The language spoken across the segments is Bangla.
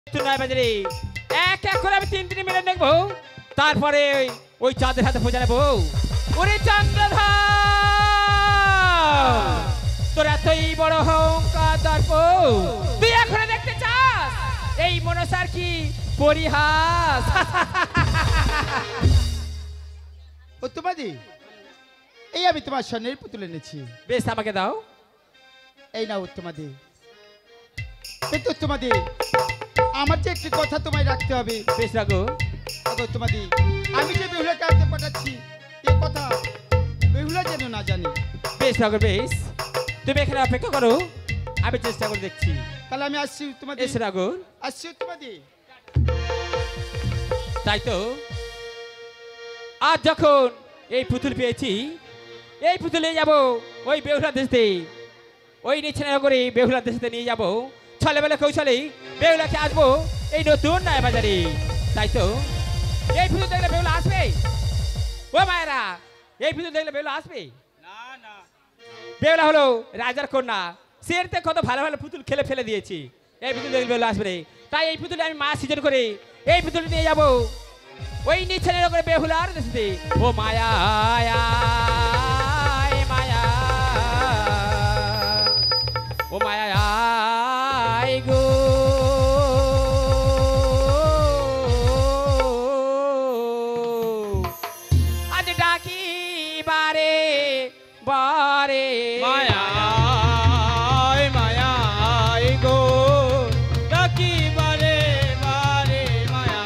তুই নয় বাজে এক এক করে আমি তিন মিনিট দেখবো তারপরে ওই চাঁদের হাতে পৌঁছে নেবো ওরে চন্দ্রধর তোর এতই বড় অহংকার দর্প তুই এখন দেখতে চাস এই মনসার কি পরিহাস উত্তমাদি এই আমি তোমার স্বর্ণের পুতুল এনেছি বেশ আমাকে দাও এই না উত্তমাদি কিন্তু উত্তমাদি আমার যে একটি কথা তোমায় রাখতে হবে বেশ রাখো উত্তমাদি আমি যে বেহুলাকে আনতে পাঠাচ্ছি এই কথা বেহুলা যেন না জানি বেশ রাখো বেশ তুমি এখানে অপেক্ষা করো আমি চেষ্টা করে দেখছি তাহলে আমি আসছি উত্তমাদি এসে রাখো আসছি উত্তমাদি তাই তো আজ যখন এই পুতুল পেয়েছি এই পুতুলে যাব ওই বেহুলা দেশে ওই নিচে করে বেহুলা দেশে নিয়ে যাব ছলে বেলা কৌশলে বেহুলাকে আসবো এই নতুন নয় বাজারে তাই তো এই পুতুল দেখলে বেহুলা আসবে ও মায়েরা এই পুতুল দেখলে বেহুলা আসবে না না বেহুলা হলো রাজার কন্যা সেরতে কত ভালো ভালো পুতুল খেলে ফেলে দিয়েছি এই পুতুল দেখলে বেহুলা আসবে তাই এই পুতুলে আমি মা সৃজন করে এই পুতুল নিয়ে যাব ওই নিচে করে বেহুলার দেশে ও মায়া মায়া ও মায়া গো আজ ডাকি বারে বারে মায়া মায়া গো ডাকি বারে বারে মায়া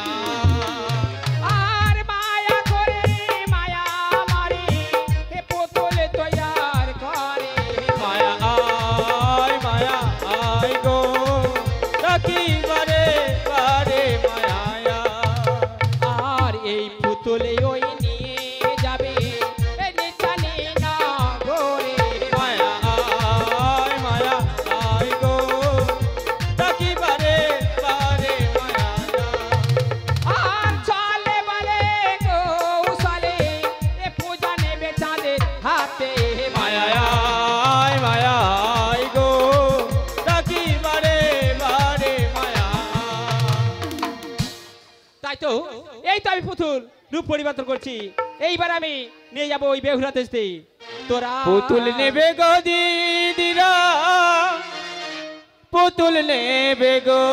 আর মায়া করে মায়া মারে হে পুতুল তৈয়ার করে মায়া মায়া গো ডাকি বারে বারে মায়া আর এই পুতুলে ওই নিয়ে যাবে নিচানে না ঘরে মায়া মায়া গো ডাকি বারে বারে মায়া আর চলে বলে কৌশলে এ পূজা নেবে চাঁদের হাতে মায়া মায়া গো ডাকি বারে বারে মায়া তাই তো এই তো আমি পুতুল রূপ পরিবর্তন করছি এইবার আমি নিয়ে যাবো ওই বেহুলা দেশে তোরা পুতুল নেবে গো দিদিরা পুতুল নেবে গো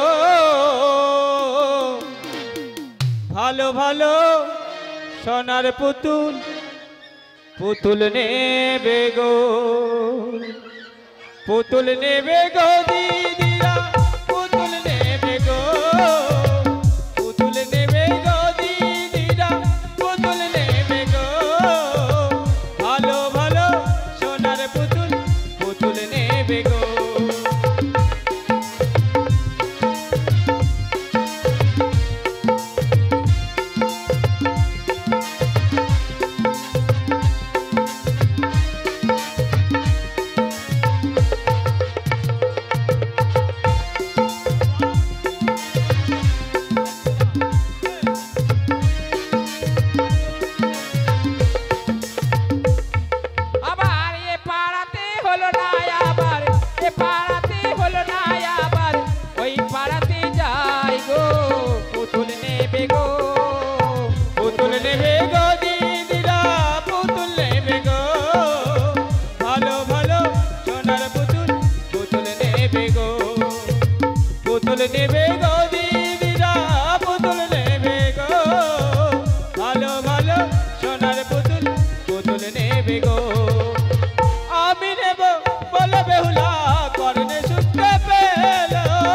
ভালো ভালো সোনার পুতুল পুতুল নেবে গো পুতুল নেবে গো দিদিরা পুতুল নেবে গো পুতুল নেবে গো দিদিরা পুতুল নেবে গো ভালো ভালো সোনার পুতুল পুতুল নেবে গো আবার এ পাড়াতে হলো না আবার এ পাড়াতে হলো না আবার ওই পাড়াতে যাই গো পুতুল নেবে গো পুতুল নেবে গো দিদিরা পুতুল নেবে গো ভালো ভালো সোনার পুতুল পুতুল নেবে গো পুতুল নেবে গো দিদিরা পুতুল নেবে গো ভালো ভালো সোনার পুতুল পুতুল নেবে গো আমি নেব বলে বেহুলা করনে শুনতে পেল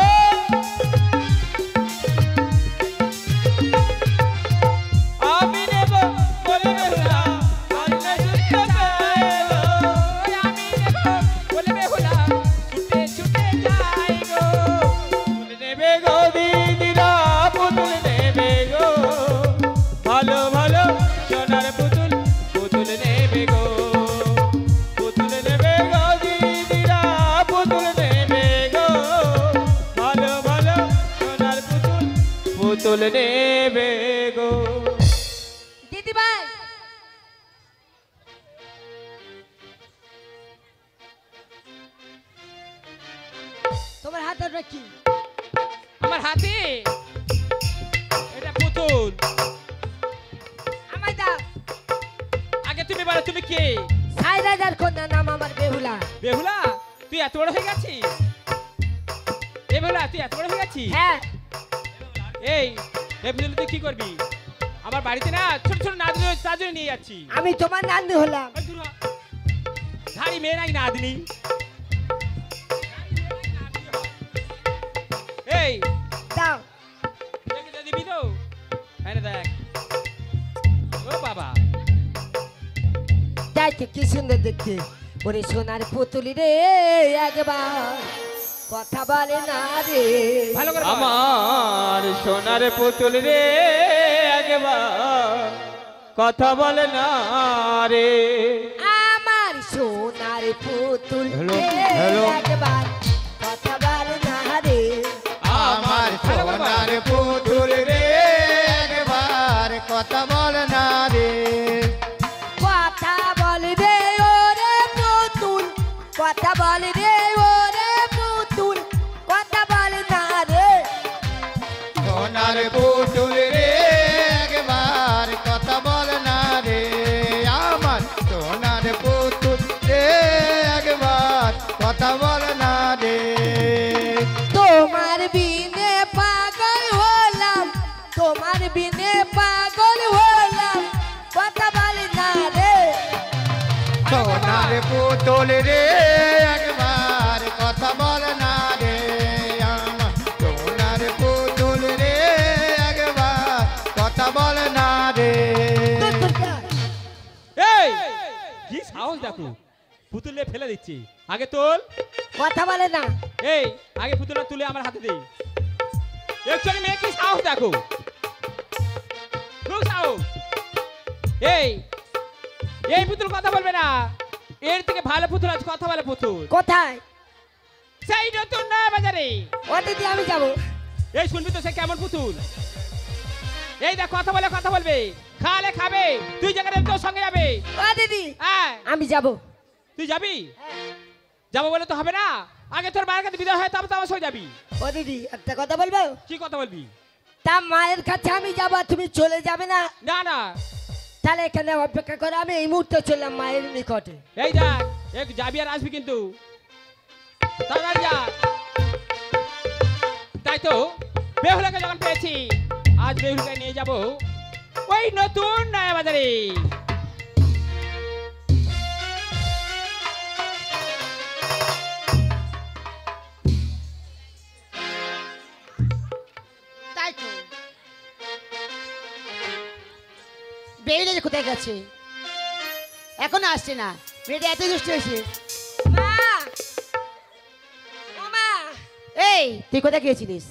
আমি নেব বলে বেহুলা করনে শুনতে পেল আমি নেব বলে বেহুলা ছুটে ছুটে যাই গো পুতুল নেবে গো দিদিরা পুতুল নেবে গো ভালো ভালো সোনার পুতুল পুতুল নেবে গো পুতুল নেবে গো দিদিরা পুতুল নেবে গো ভালো ভালো সোনার পুতুল পুতুল নেবে গো দিদি ভাই তোমার হাত ধরে কি আমার হাতে কে? সাই রাজার কন্যা, নাম আমার বেহুলা। বেহুলা, তুই এত বড় হয়ে গেছিস? এ বেহুলা, তুই এত বড় হয়ে গেছিস? হ্যাঁ, এই এই পুতুল তুই কি করবি? আমার বাড়িতে না ছোট ছোট নাতনি তার জন্য নিয়ে যাচ্ছি। আমি তোমার নাতনি হলাম। ওই দূর হ। ধাড়ি মেয়ে নাই নাতনি। এই দাও। দেখে তো দিবি তো? হ্যাঁ দেখ। ও বাবা, দেখতে কি সুন্দর দেখতে। ওরে সোনার পুতুলি রে, একবার কথা বলে না রে। ভালো করে বল। আমার সোনার পুতুল রে একবার কথা বলে না রে। আমার সোনার পুতুল হ্যালো, রে, হ্যালো। একবার কথা বলে না রে। আমার সোনার পুতুল রে একবার কথা বল না রে। কথা বলে রে ওরে পুতুল, কথা বলে রে ওরে পুতুল, কথা বলে না রে। সোনার পুতুল রে একবার কথা বল না রে। আমার সোনার পুতুল রে একবার কথা বল না রে। তোমার বিনে পাগল হলাম, তোমার বিনে পাগল হলাম, কথা বলে না রে। সোনার পুতুল রে একবার কথা বল না রে। আমার সোনার পুতুল রে একবার কথা বল না রে। এই কি সাহস দেখো, পুতুলে ফেলে দিচ্ছি। আগে তোল। কথা বলে না। এই আগে পুতুলটা তুলে আমার হাতে দে। একটু মেয়ে কি সাহস দেখো, খুব সাহস। এই এই পুতুল কথা বলবে না, এর থেকে ভালো পুতুল আছে, কথা বলে পুতুল। কোথায়? সেই নতুন নয়া বাজারে। ও দিদি, আমি যাবো। এই শুনবি তো সে কেমন পুতুল। এই দেখ কথা বলে, কথা বলবে, খালে খাবে, তুই যেখানে তোর সঙ্গে যাবে। ও দিদি, হ্যাঁ আমি যাবো। তুই যাবি? যাবো বলে তো হবে না, আগে তোর মায়ের কাছে বিদায় হয় তারপর তো আমার সঙ্গে যাবি। ও দিদি, একটা কথা বলবো? কি কথা বলবি? তা মায়ের কাছে আমি যাবো, আর তুমি চলে যাবে না? না না, তাহলে এখানে অপেক্ষা করে আমি এই মুহূর্তে চললাম মায়ের নিকটে। এই দেখ এক যাবি আর আসবি কিন্তু তাড়াতাড়ি যা। তাই তো বেহুলাকে যখন পেয়েছি, আজ বেহুলাকে নিয়ে যাব ওই নতুন নয়া বাজারে। তাই তো বেরিয়ে কোথায় গেছে? এখনো আসছে না। মেয়েটা এত দুষ্ট হয়েছে। মা, ও মা, এই তুই কোথায় গিয়েছিলিস?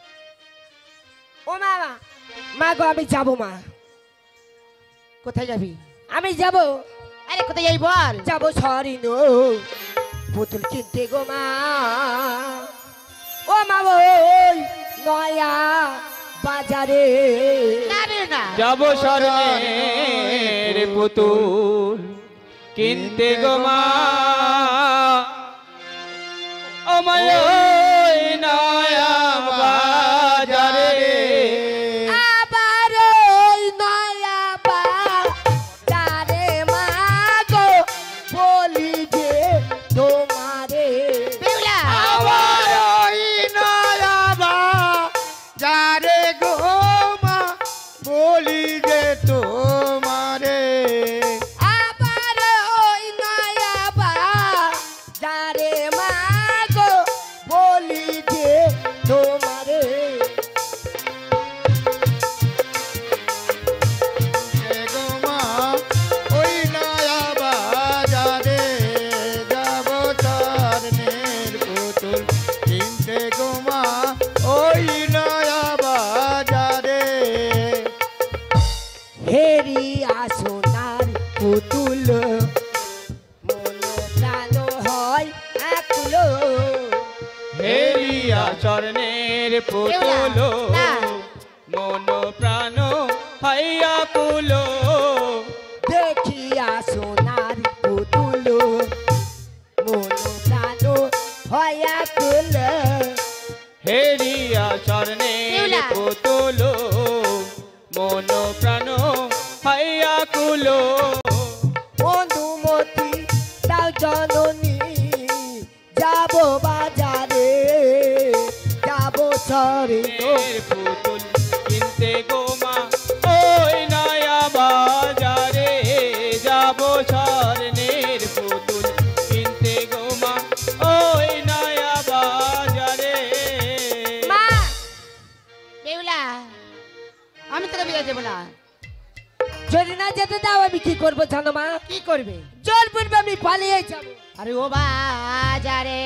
ও মা, মা গো, আমি যাবো মা। কোথায় যাবি? আমি যাবো, আরে কোথায় যাবি বল? যাবো সরিনো পুতুল কিনতে গো মা। ও মা, ওই নয়া বাজারে। না রে না। যাব স্বর্ণের পুতুল কিনতে গো মা। আমায় ওই নয়া বাজারে। আবার ওই নয়া বাজারে মা গো, বলি যে তোমারে। বেহুলা আবার ওই নয়া বাজারে গো মা, বলি যে তোমারে। আবার ওই নয়া বাজারে মা গো, বলি যে তোমারে। গো মা ওই নয়া বাজারে যাব স্বর্ণের পুতুল কিনতে গো মা, ওই নয়া বাজারে। হেরিয়া সোনার পুতুল, মন প্রাণ হয় আকুল। হেলিয়া স্বর্ণের পুতুল না। মন প্রাণ হাইয়া কুলো। দেখিয়া সোনার পুতুল, মন প্রাণ হয় আকুল। হেরিয়া স্বর্ণের বেহুলা। পুতুল মন প্রাণ হাইয়া কুলো। বন্ধু স্বর্ণের পুতুল কিনতে গো মা ওই নয়া বাজারে যাব স্বর্ণের পুতুল কিনতে গো মা ওই নয়া বাজারে। মা বেহুলা আমি তোকে বিয়ে দেবো না। যদি না যেতে দাও আমি কি করবো জানো মা? কি করবে? জল পড়বে আমি পালিয়ে যাবো। আরে ও বাজারে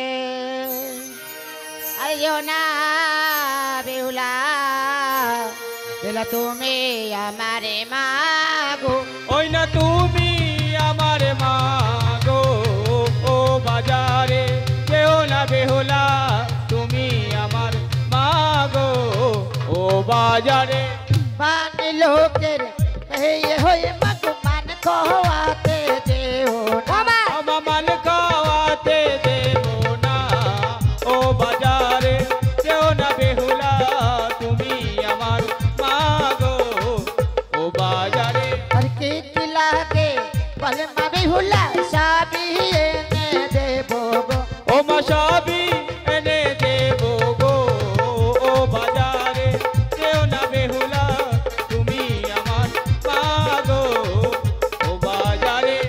আরে যেও না বেহুলা বেলা তুমি আমারে মাগো ওই না তুমি আমার মা গো ও বাজারে যেও না বেহুলা তুমি আমার মা গো ও বাজারে। মান লোকের হয়ে মাগো মান খোয়াতে যেও না। আমার মান খাওয়াতে দেবো না ও বাজারে যেও না বেহুলা তুমি আমার মা গো ও বাজারে। আর কি কি লাগে বলে মা বেহুলা সাবি এনে দেবো গো ও মা সবই এনে দেবো গো ও বাজারে যেও না বেহুলা তুমি আমার মা গো ও বাজারে।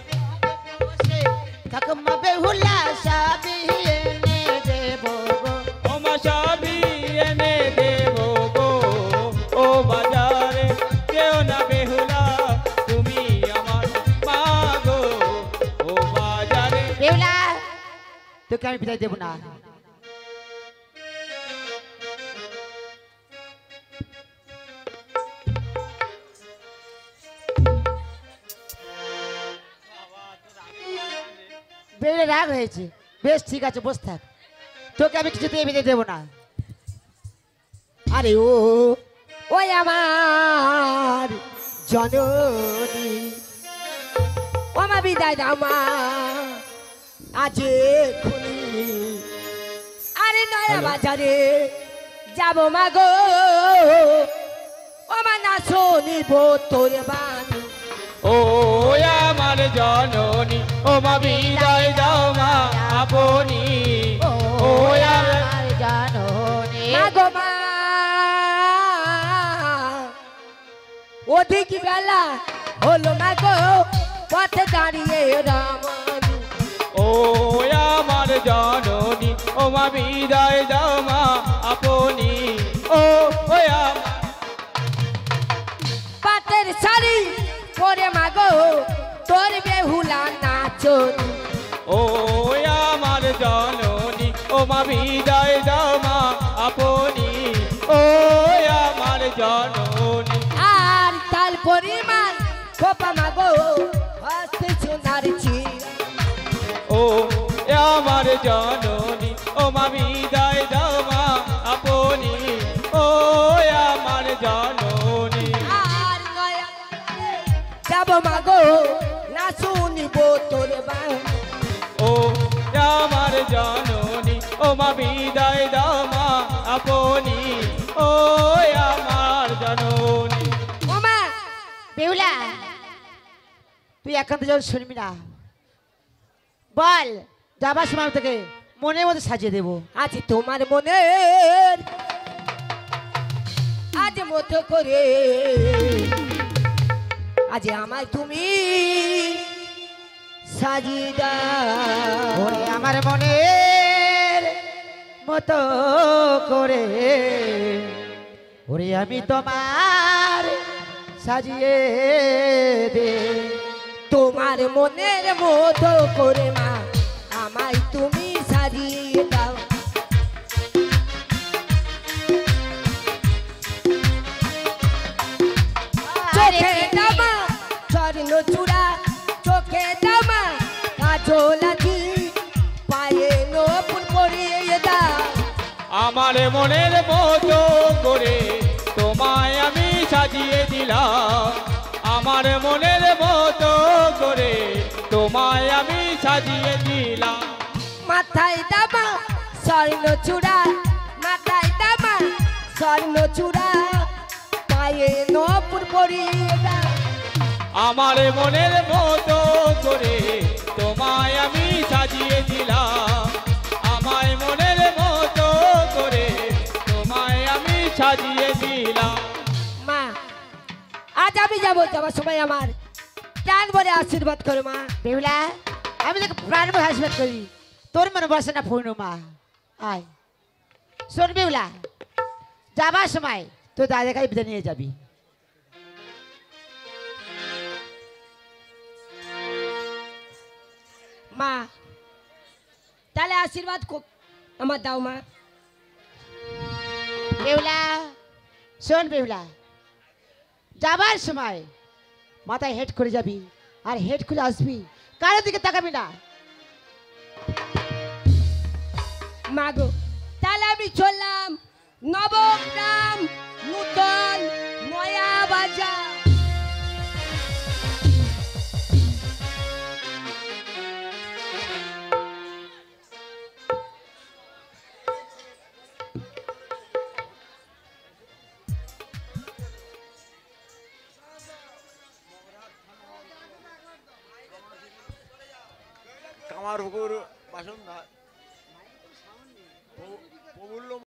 থাকো মা বেহুলা সাবি এনে দেবো গো ও মা সবই এনে দেবো গো ও বাজারে যেও না বেহুলা তুমি আমার মা গো ও বাজারে। বেহুলা তোকে আমি বিদায় দেবো না। বেহুলা রাগ হয়েছে, বেশ ঠিক আছে বস থাক, তোকে আমি কিছুতেই বিদায় দেবো না। আরে ও ওই আমার জননী ও মা বিদায় দাও মা আজ খুনি। আরে নয়া বাজারে যাব মা গো ও মা না শুনিব তোর বাণী। ও আমার জননী ও মা বিদায় দাও মা আপনি ও আমার জাননি মা গো মা অধিক বেলা হলো মা গো পথে দাঁড়িয়ে রামানি। ও আমার জননী ও মা বিদায় দাও মা আপনি ও আমার পাতের শাড়ি পরে মা গো তোর বেহুলা নাচনি। ও আমার জননী ও মা বিদায় দাও মা আপনি ও আমার জননী। আর তাল পরিমাণ খোপা মা গো হস্তে সোনার চিরা। ও আমার জননী ও মা বিদায় দাও মা আপনি ও আমার জননী। আর নয়া যাব মা গো না শুনিব তোর বাণী। ও আমার জননী ও মা বিদায় দাও মা আপনি ও আমার জননী। ও মা বেহুলা তুই একান্ত জল শুনবি না, বল যাবার সময় আমি তোকে মনের মতো সাজিয়ে দেবো। আজ তোমার মনের আজ মতো করে আজ আমায় তুমি সাজিয়ে দাও। ওরে আমার মনের মতো করে ওরে আমি তোমার সাজিয়ে দে। তোমার মনের মতো করে মা আমায় তুমি সাজিয়ে দাও। চোখে দামা স্বর্ণ চূড়া চোখে দামা কাজল আছে পায়ে নপুর পরিয়ে দাও। আমার মনের মতো করে তোমায় আমি সাজিয়ে দিলাম। আমার মনের মতো করে তোমায় আমি সাজিয়ে দিলাম। মাথায় দামা স্বর্ণ চূড়া মাথায় দামা স্বর্ণ চূড়া পায়ে নপুর পরিয়ে দাও। আমার মনের মতো করে তোমায় আমি সাজিয়ে দিলাম। আমার মনের মতো করে তোমায় সাজিয়ে দিলাম। মা আজ আমি যাবো, যাবার সময় আমার প্রাণ ভরে আশীর্বাদ করো মা। বেহুলা আমি তোকে প্রাণ ভরে আশীর্বাদ করি, তোর মনে বসে না পূর্ণ মা। আয় শোন বেহুলা, যাবার সময় তোর দাদার কাছে বিদায় নিয়ে যাবি। মা তাহলে আশীর্বাদ আমার দাও মা। বেহুলা শোন বেহুলা, যাবার সময় মাথায় হেড করে যাবি আর হেড খুলে আসবি, কারোর দিকে তাকাবি না। মা গো তাহলে আমি চললাম নবগ্রাম নূতন নয়া বাজার। কামার পুকুর বাসন না প্রফুল্ল